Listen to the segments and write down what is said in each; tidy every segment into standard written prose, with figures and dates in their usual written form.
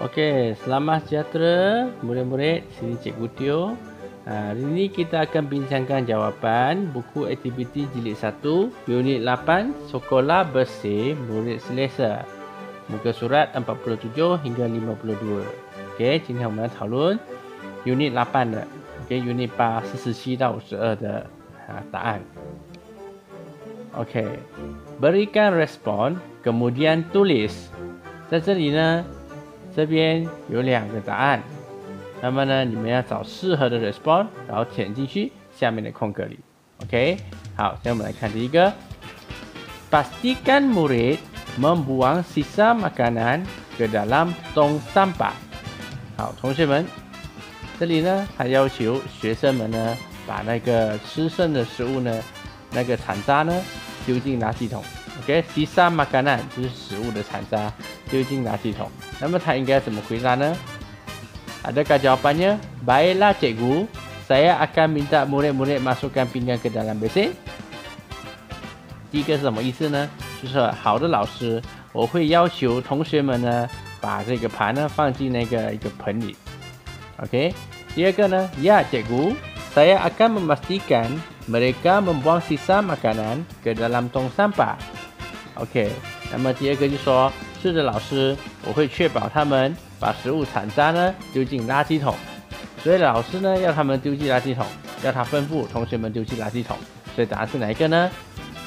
Okey, selamat sejahtera murid-murid. Sini Cikgu Teo. Hari ini kita akan bincangkan jawapan buku aktiviti jilid 1, unit 8, Sekolah Bersih Murid Selesa. Muka surat 47 hingga 52. OK， 今天我们来讨论 unit 8的 OK unit 8 47到52的答案。OK， berikan respon kemudian tulis。在这里呢，这边有2个答案，那么呢，你们要找适合的 respond， 然后填进去下面的空格里。OK， 好，现在我们来看第一个 ，pastikan murid membuang sisa makanan ke dalam tong sampah。好，同学们，这里呢，他要求学生们呢，把那个吃剩的食物呢，那个残渣呢，丢进垃圾桶。OK，sisa makanan 就是食物的残渣，丢进垃圾桶。那么他应该怎么回答呢？ Adakah jawapannya? Baiklah cikgu, saya akan minta murid-murid masukkan pinggan ke dalam besin。 第一个是什么意思呢？就是好的老师，我会要求同学们呢，把这个盘呢放进一个盆里。OK， 第二个呢 ，Ya cikgu, saya akan memastikan mereka membuang sisa makanan ke dalam tong sampah。 OK， 那么第二个就说，是的老师，我会确保他们把食物残渣呢丢进垃圾桶。所以老师呢要他们丢进垃圾桶，要他吩咐同学们丢进垃圾桶。所以答案是哪一个呢？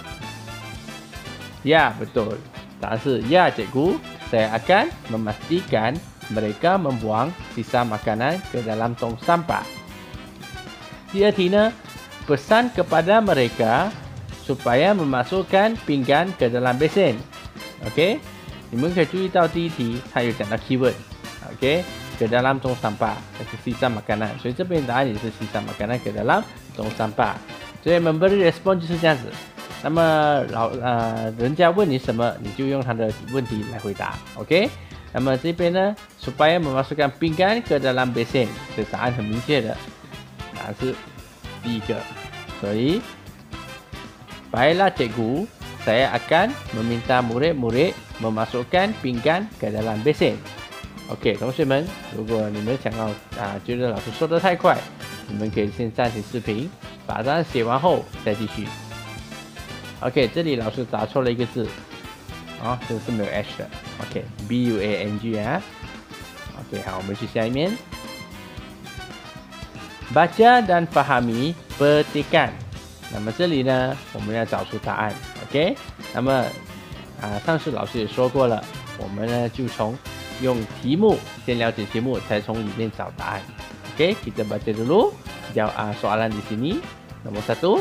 Ya betul， 答案是 Ya cikgu, saya akan memastikan mereka membuang sisa makanan ke dalam tong sampah。 第二题呢， pesan kepada mereka supaya memasukkan pinggan ke dalam besin。 OK， 你们可以注意到第一题它有讲到 keyword。OK， ke dalam tong sampah， sisa makanan， 所以这边答案也是 sisa makanan ke dalam tong sampah。 所以memberi respon 就是这样子。那么人家问你什么，你就用他的问题来回答。OK， 那么这边呢 supaya memasukkan pinggan ke dalam besin， 这答案很明确的，答案是第一个。所以 Baiklah cikgu, saya akan meminta murid-murid memasukkan pinggan ke dalam besin。 OK， 同学们，如果你们想要觉得老师说的太快，你们可以先暂停视频，把答案写完后再继续。OK， 这里老师打错了一个字，这是没有 h 的。OK，BUANG 啊。OK， 好，我们去下一面。Baca dan fahami petikan。 那么这里呢，我们要找出答案。OK， 那么上次老师也说过了，我们呢就从用题目先了解题目，才从里面找答案。OK， kita baca dulu soalan di sini. Nomor 1,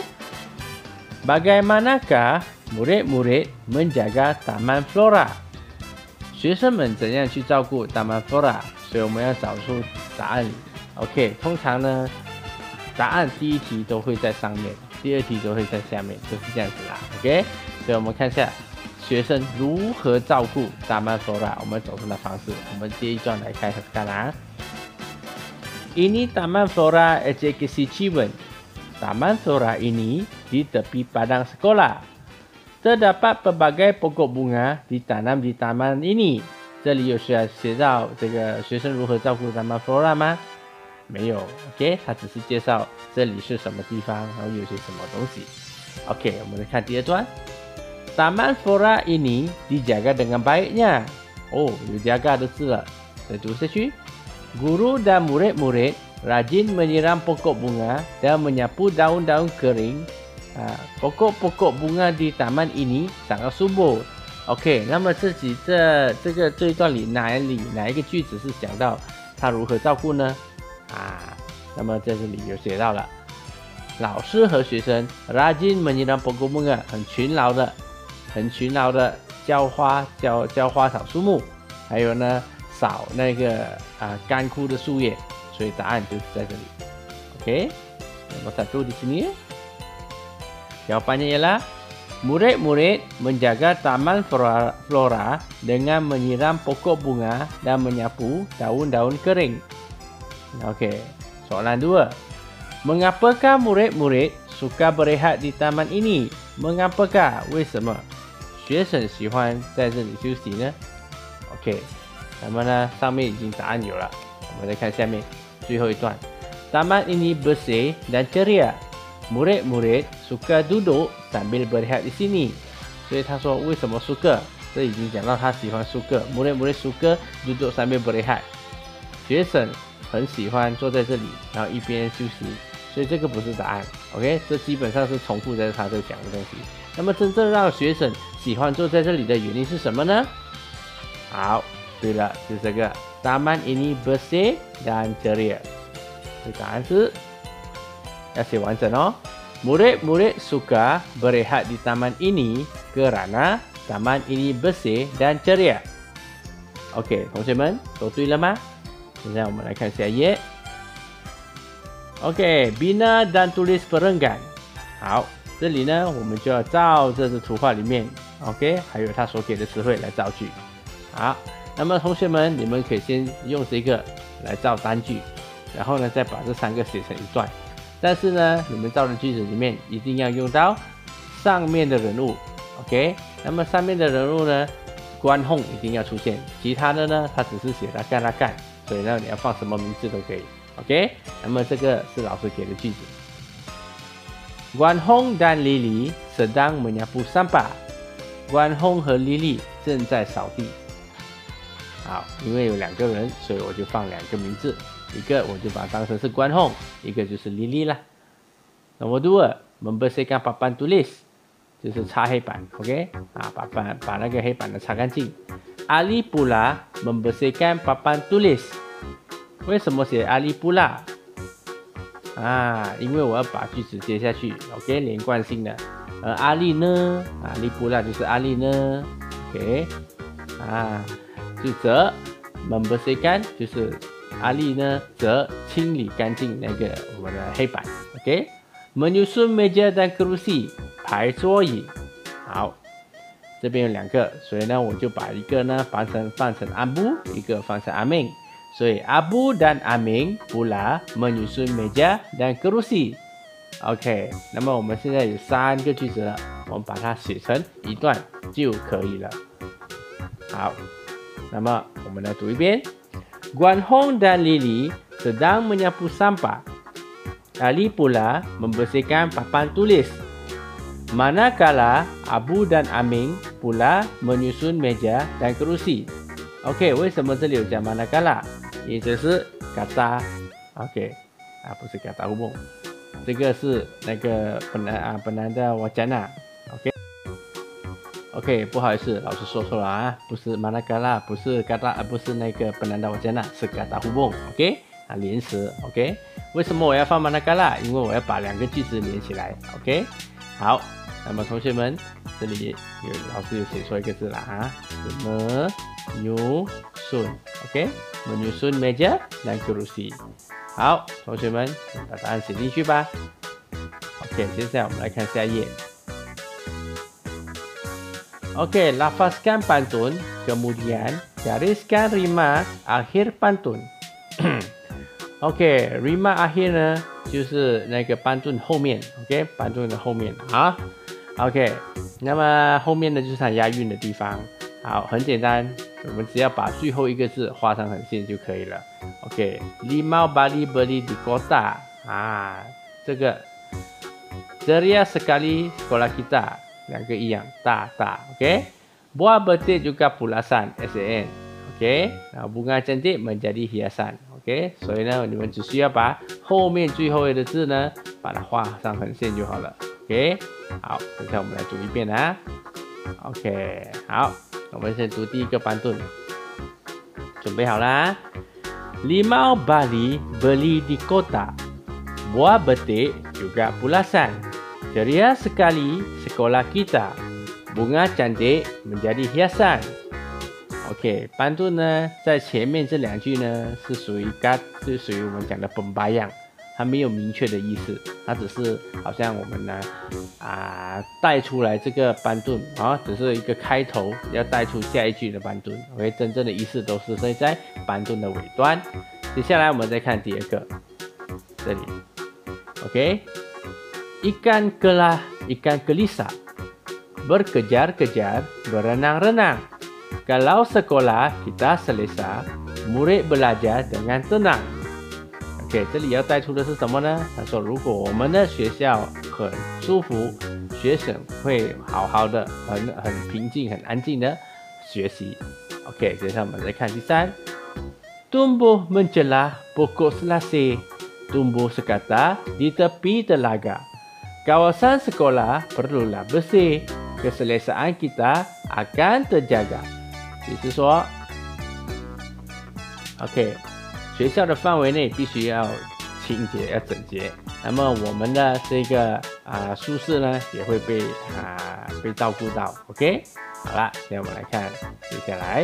bagaimanakah murid-murid menjaga taman flora？ 学生们怎样去照顾 taman flora？ 所以我们要找出答案。OK， 通常呢，答案第一题都会在上面，第二题都会在下面，就是这样子啦。OK， 所以我们看一下学生如何照顾 taman flora， 我们走出的方式。我们第一段来看看。Ini taman flora Eksklusi Ciwen。 Taman flora ini di tepi padang sekolah. Terdapat pelbagai pokok bunga ditanam di taman ini。 这里有写到这个学生如何照顾 taman flora 吗？没有。OK， 他只是介绍这里是什么地方，然后有些什么东西。OK， 我们来看第二段。Taman flora ini dijaga dengan baiknya。 有jaga 的字了，再读下去。 Guru dan murid-murid rajin menyiram pokok bunga dan menyapu daun-daun kering。 pokok-pokok bunga di taman ini sangat subur。 OK， 那么这一段里哪一个句子是讲到他如何照顾呢？那么在这里有写到了，老师和学生 rajin menyiram pokok bunga， 很勤劳的浇花草树木，还有呢扫那个干枯的树叶。所以答案就是在这里。OK， nomor 1 di sini。 Jawapannya ialah murid-murid menjaga taman flora dengan menyiram pokok bunga dan menyapu daun-daun kering。 OK， soalan 2， mengapakah murid-murid suka berehat di taman ini？ mengapakah？ 为什么学生喜欢在这里休息呢？ OK， 那么呢，上面已经答案有了，我们再看下面最后一段。Taman ini bersih dan ceria. Murid-murid suka duduk sambil berehat di sini. 所以他说为什么 suka？ 这已经讲到他喜欢 suka。Murid-murid suka duduk sambil berehat。学生很喜欢坐在这里，然后一边休息。所以这个不是答案 ，OK？ 这基本上是重复在他这讲的东西。那么真正让学生喜欢坐在这里的原因是什么呢？好，对了，就是这个 Taman ini bersih dan ceria。这答案是要写完整哦。Murid-murid suka berehat di taman ini kerana taman ini bersih dan ceria。OK， 同学们都对了吗？现在我们来看下一页。OK， bina dan tulis perenggan。好，这里呢，我们就要照这幅图画里面 ，OK， 还有他所给的词汇来造句。好，那么同学们，你们可以先用这个来造单句，然后呢，再把这3个写成一段。但是呢，你们造的句子里面一定要用到上面的人物 ，OK。那么上面的人物呢，关hong一定要出现，其他的呢，它只是写他干，所以呢，你要放什么名字都可以。OK， 那么这个是老师给的句子。Guan Hong dan Lily sedang menyapu sampah。Guan Hong 和 Lily 正在扫地。好，因为有2个人，所以我就放2个名字，一个我就把它当成是 Guan Hong， 一个就是 Lily 啦。Nomor 2 membersihkan papan tulis， 就是擦黑板 ，OK， 把那个黑板呢擦干净。Ali pula membersihkan papan tulis。为什么写阿里布拉？因为我要把句子接下去 ，OK， 连贯性的。而阿里呢，阿里布拉就是阿里呢 ，OK， 就则 membersihkan 就是阿里呢，则清理干净那个我们的黑板 ，OK。menyusun meja dan kerusi， 排桌椅。好，这边有2个，所以呢，我就把一个呢放成阿布，一个放成阿明。所以 Abu dan Aming pula menyusun meja dan kerusi。OK， 那么我们现在有3个句子了，我们把它写成一段就可以了。好，那么我们来读一遍。Guan Hong dan Lily sedang menyapu sampah. Ali pula membersihkan papan tulis. Manakala Abu dan Aming pula menyusun meja dan kerusi。OK， 为什么这里有讲 manakala？ 也就是 kata OK 不是 kata hubung， 这个是那个penanda wacana OK， 不好意思，老师说错了不是 manakala， 不是 kata， 不是那个penanda wacana， 是 kata hubung OK 连词 OK。为什么我要放 manakala？ 因为我要把2个句子连起来 OK。好，那么同学们，这里老师有写错一个字了menyusun OK。menyusun meja dan kerusi。好，同学们，把答案写进去吧。OK， 接下来我们来看下一页。OK， lafazkan pantun， kemudian gariskan rima akhir pantun 。OK， rima akhir 呢，就是那个 pantun 后面 ，OK， pantun 的后面OK， 那么后面呢就是它押韵的地方。好，很简单，我们只要把最后一个字画上横线就可以了。OK，limau bali beli di kota， 这个 ceria sekali sekolah kita， 2个一样，大 OK，buah betik juga pulasan SAN OK， bunga cantik menjadi hiasan OK， 所以呢，你们只需要把后面最后的字呢，把它画上横线就好了。OK， 好，现在我们来读一遍OK， 好。我们先读第一个班顿，准备好啦。Limau bali beli di kota, buah betik juga pulasan. Ceria sekali sekolah kita, bunga cantik menjadi hiasan. OK， 班顿呢，在前面这2句呢是属于我们讲的本巴样，它没有明确的意思，它只是好像我们呢带出来这个班顿只是一个开头，要带出下一句的班顿。OK， 真正的意思都是在班顿的尾端。接下来我们再看第2个，这里 OK，ikan gelisah berkejar-kejar berenang-renang。 Kalau sekolah kita selesa, murid belajar dengan tenang。OK， 这里要带出的是什么呢？他说，如果我们的学校很舒服，学生会好好的、很平静、很安静的学习。OK， 接下来我们再看第三。Tumbuh mencelah pokok selasih, tumbuh sekata di tepi telaga. Kawasan sekolah perlulah bersih, keselesaan kita akan terjaga。就是说 ，OK， 学校的范围内必须要清洁、要整洁。那么我们的这个舒适呢，也会被照顾到。OK， 好了，现在我们来看接下来。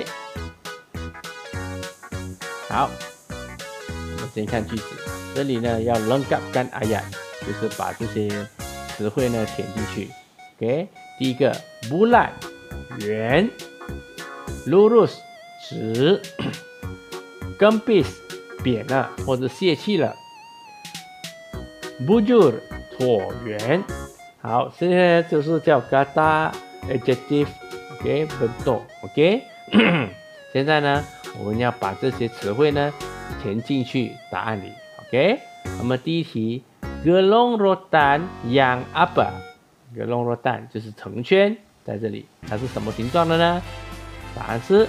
好，我们先看句子，这里呢要 lengkapkan ayat， 就是把这些词汇呢填进去。OK， 第一个 bulat 圆 ，lurus 直 ，gempis 扁了或者泄气了 ，bujur 椭圆。好，现在就是叫 kata adjective，OK， bentuk， OK， 现在呢。我们要把这些词汇呢填进去答案里 ，OK？ 那么第一题 ，gelong rotan yang apa？gelong rotan 就是成圈，在这里它是什么形状的呢？答案是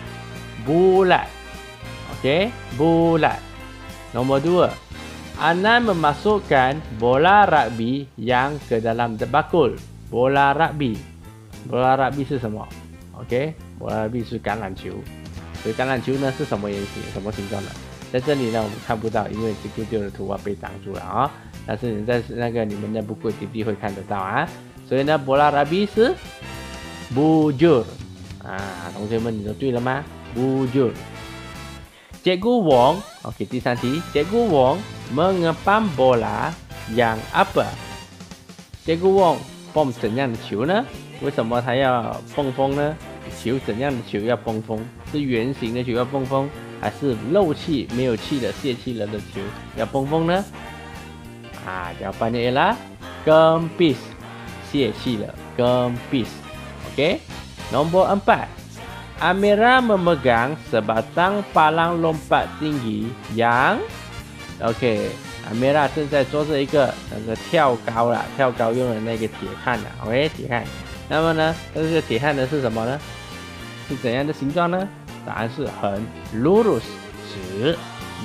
bulat，OK？bulat。Nomor 2 Anan memasukkan bola rugby yang ke dalam bakul. Bola rugby 是什么 ？OK？ bola rugby 是橄榄球。所以橄榄球呢是什么原型、什么形状的？在这里呢我们看不到，因为这个的图被挡住了啊。但是你在那个你们的buku TP会看得到啊。所以呢，bola rugby是 bujur 啊，同学们你都对了吗 ？bujur。Cikgu Wong， OK， 第三题 ，Cikgu Wong mengepam bola yang apa？ Cikgu Wong 蹦怎样的球呢？为什么他要蹦风呢？球怎样的球要蹦风？是圆形的球要蹦风，还是漏气没有气的泄气了的球要蹦风呢？jawapannya ialah gempis， 泄气了 gempis。OK， nombor 4 Amira memegang sebatang palang lompat tinggi yang OK， Amira 正在捉着一个那个跳高用的那个铁汉OK， 铁汉。那么呢，这个铁汉呢是什么呢？是怎样的形状呢？答案是横 lurus 直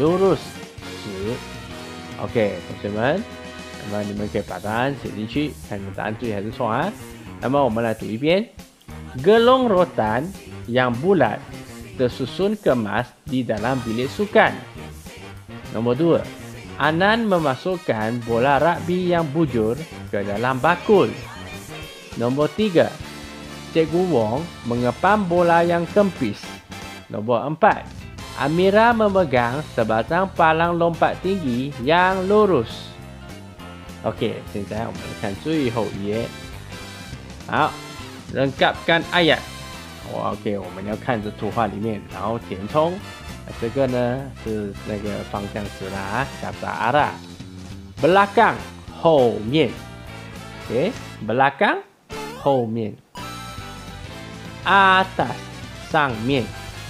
OK， 同学们，那么你们可以把答案写进去，看你们答案对还是错啊。那么我们来读一遍 gelong rotan yang bulat tersusun kemas di dalam bilik sukan. Nomor 2 Anan memasukkan bola rugby yang bujur ke dalam bakul. Nomor 3 Cikgu Wong mengepam bola yang kempis. Nombor 4 Amira memegang sebatang palang lompat tinggi yang lurus. OK， 现在我们看最后一页。好， lengkapkan ayat。OK， 我们要看着图画里面，然后填充。这个呢是那个方向词啦，kata arah。belakang 后面 ，OK， belakang 后面。atas 上面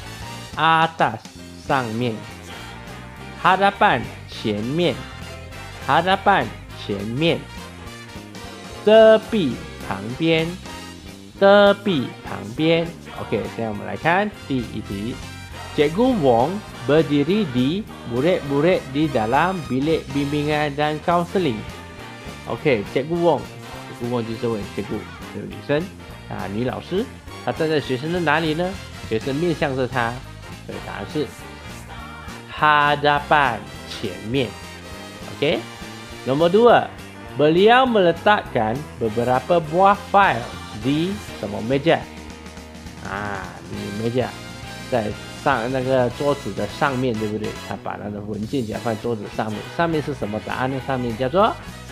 ，atas 上面。hadapan 前面 ，hadapan 前面。tepi 旁边 ，tepi 旁边。OK， 现在我们来看第一题。Cikgu Wong berdiri di murid-murid di dalam bilik bimbingan dan kaunseling. OK， Cikgu Wong 就是问Cikgu， 这个女生女老师，她站在学生的哪里呢？学生面向着她，所以答案是 hadapan 前面。OK， Nomor 2 Beliau meletakkan beberapa buah file di 什么meja？di meja， 在那个桌子的上面，对不对？他把那个文件夹放在桌子上面，上面是什么答案呢？上面叫做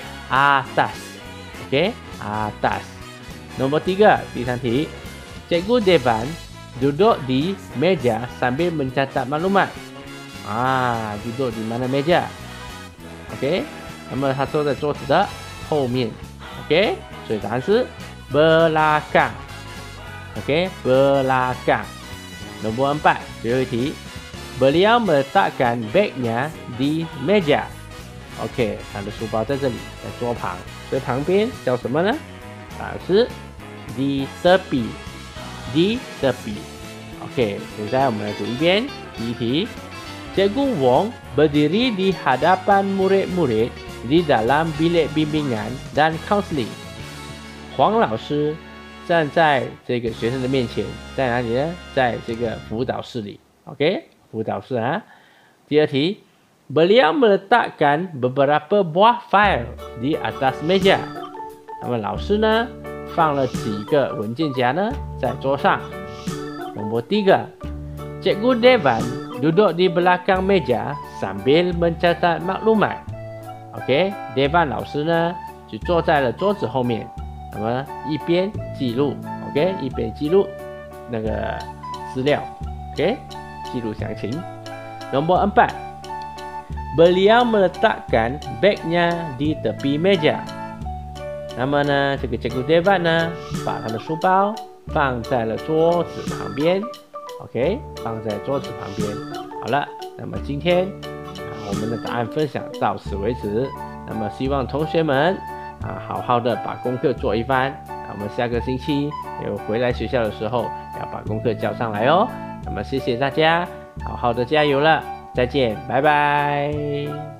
atas，OK， atas。Nomor 3， 第三题 Cikgu Devan duduk di meja sambil mencatat maklumat。duduk di mana meja？ OK， 那么他坐在桌子的后面 ，OK， 所以答案是 belakang，OK， belakang。 Nombor 4，最后一题。Beliau meletakkan bagnya di meja。OK， 他的书包在这里，在桌旁，所以旁边叫什么呢？答案是 di tepi。di tepi。OK， 现在我们来读一遍。第一题 ，Cikgu Wong berdiri di hadapan murid-murid di dalam bilik bimbingan dan counseling。黄老师站在这个学生的面前，在哪里呢？在这个辅导室里。OK， 辅导室啊。第二题 ，Beliau meletakkan beberapa buah file di atas meja。那么老师呢，放了几个文件夹呢，在桌上。Nombor 3, Cikgu Devan duduk di belakang meja sambil mencatat maklumat。OK， Devan 老师呢，就坐在了桌子后面。那么一边记录 ，OK， 一边记录那个资料 ，OK， 记录详情。Nombor 4, beliau meletakkan bagnya di tepi meja。那么呢，这个Cikgu Devan呢，把他的书包放在了桌子旁边 ，OK， 放在桌子旁边。好了，那么今天我们的答案分享到此为止。那么希望同学们好好的把功课做一番。我们下个星期有回来学校的时候，要把功课交上来哦。那么谢谢大家，好好的加油了，再见，拜拜。